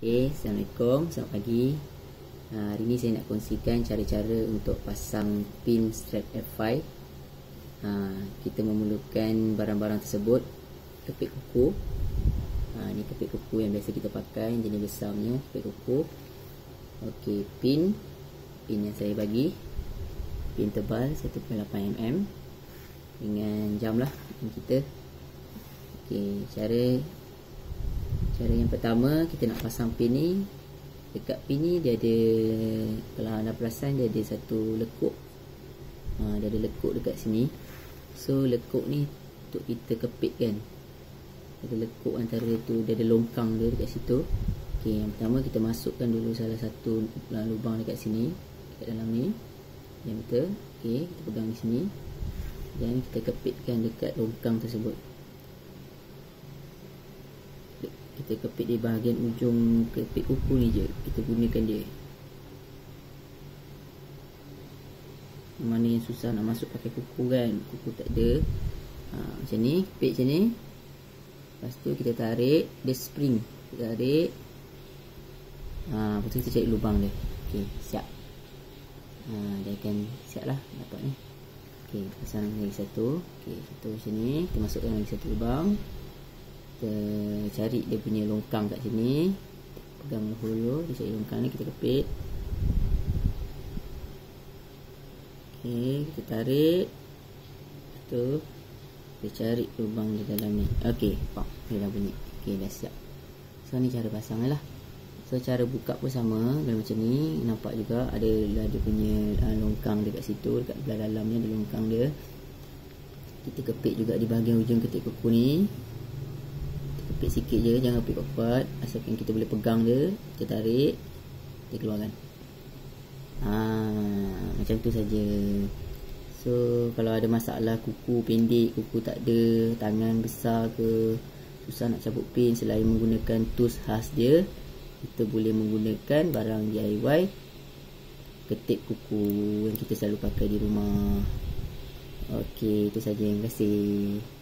Assalamualaikum, selamat pagi. Hari ini saya nak kongsikan cara-cara untuk pasang pin strap F5. Kita memerlukan barang-barang tersebut. Kepit kuku. Ini kepit kuku yang biasa kita pakai, jenis besarnya kepit kuku. Okey, pin yang saya bagi, pin tebal 1.8 mm dengan jam lah kita. Okey, cara yang pertama, kita nak pasang pin ni. Dekat pin ni dia ada, kalau anda perasan, dia ada satu lekuk. Dia ada lekuk dekat sini. So lekuk ni untuk kita kepit kan. Ada lekuk antara tu, dia ada longkang dia dekat situ. Okey, yang pertama kita masukkan dulu salah satu lubang dekat sini, dekat dalam ni. Yang betul. Okey, kita pegang di sini dan kita kepitkan dekat longkang tersebut. Kita kepit di bahagian ujung kepit kuku ni je, kita gunakan dia. Mana yang susah nak masuk pakai kuku kan, kuku tak ada. Macam ni, kepit macam ni. Lepas tu kita tarik, dia spring, kita tarik. Lepas tu kita cari lubang dia. Okey, siap. Dia akan siap lah dapat ni. Okey, pasang lagi satu. Okey, satu macam ni, kita masukkan lagi satu lubang. Kita cari dia punya longkang kat sini, pegang dahulu, dia cari longkang ni, kita kepit. Okey, kita tarik. Tu kita cari lubang di dalam ni. Okey, pop, dia dah bunyi. Okey, dah siap. So ni cara pasang lah. So cara buka pun sama, macam ni. Nampak juga ada punya longkang dekat situ, dekat belah dalam ni ada longkang dia. Kita kepit juga di bahagian ujung ketik kuku ni. Kepit sikit je, jangan kepit kuat-kuat, asalkan kita boleh pegang dia. Kita tarik, kita keluarkan. Macam tu saja. So kalau ada masalah kuku pendek, kuku tak ada, tangan besar ke, susah nak cabut pin, selain menggunakan tools khas dia, kita boleh menggunakan barang DIY ketip kuku yang kita selalu pakai di rumah. Okey, itu saja. Terima kasih.